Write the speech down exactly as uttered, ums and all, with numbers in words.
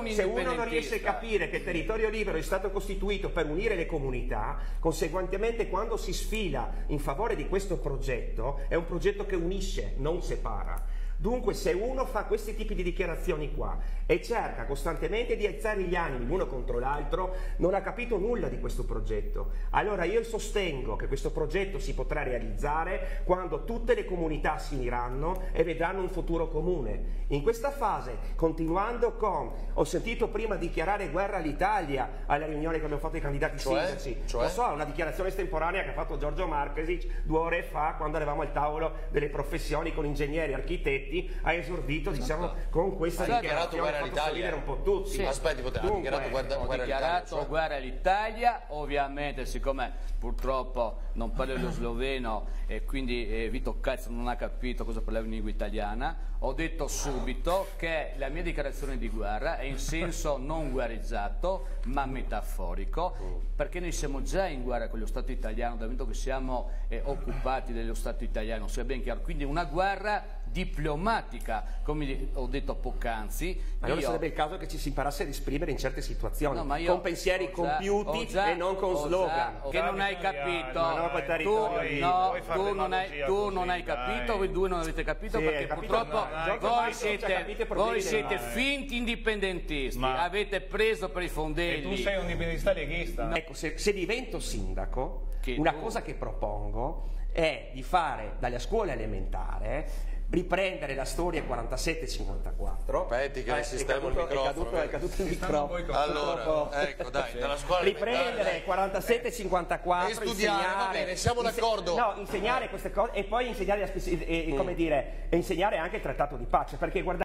un se uno non indipendentista. riesce a capire che il territorio libero è stato costituito per unire le comunità, conseguentemente quando si sfila in favore di questo progetto, è un progetto che unisce, non separa. Dunque se uno fa questi tipi di dichiarazioni qua e cerca costantemente di alzare gli animi l'uno contro l'altro, non ha capito nulla di questo progetto. Allora io sostengo che questo progetto si potrà realizzare quando tutte le comunità si uniranno e vedranno un futuro comune. In questa fase, continuando con, ho sentito prima dichiarare guerra all'Italia alla riunione che abbiamo fatto i candidati Cioè? sindaci, Cioè? lo so, una dichiarazione estemporanea che ha fatto Giorgio Marchesic due ore fa quando eravamo al tavolo delle professioni con ingegneri, architetti, ha esordito diciamo con questa Ha dichiarato dichiarazione, guerra ha fatto all'Italia. sorridere un po' tutti. Sì. Aspetti, ha Dunque, dichiarato guerra, Ho guerra dichiarato all'Italia, cioè? guerra all'Italia, ovviamente siccome purtroppo non parlo lo sloveno e quindi eh, Vito Cazzo non ha capito cosa parlavo in lingua italiana, ho detto subito che la mia dichiarazione di guerra è in senso non guerreggiato ma metaforico, perché noi siamo già in guerra con lo Stato italiano dal momento che siamo eh, occupati dello Stato italiano, sia ben chiaro, quindi una guerra diplomatica, come ho detto poc'anzi. Allora io... sarebbe il caso che ci si imparasse ad esprimere in certe situazioni, No, ma io con pensieri ho già- compiuti ho già- e non con ho slogan. già- che non hai capito, Ma no, quel territorio tu, lì. no, Vuoi fare tu non hai, demagogia tu così, non hai dai. capito, voi due non avete capito Sì, perché hai capito, purtroppo no, dai, voi, ormai siete, non ci capite problemi voi dei siete mari. finti indipendentisti, Ma- avete preso per i E fondelli. tu sei un indipendentista leghista? Ecco, se, se divento sindaco, Che una tu- cosa che propongo è di fare dalla scuola elementare, riprendere la storia quarantasette cinquantaquattro. Aspetti che Eh, sistemo il è caduto, è microfono, caduto, è vedi. caduto il stanno microfono. Allora, ecco, dai, dalla scuola Riprendere elementare. quarantasette cinquantaquattro E studiare, va bene, siamo inse- d'accordo. No, insegnare queste cose e poi insegnare, la speci- e- e- come dire, e insegnare anche il trattato di pace, perché guardate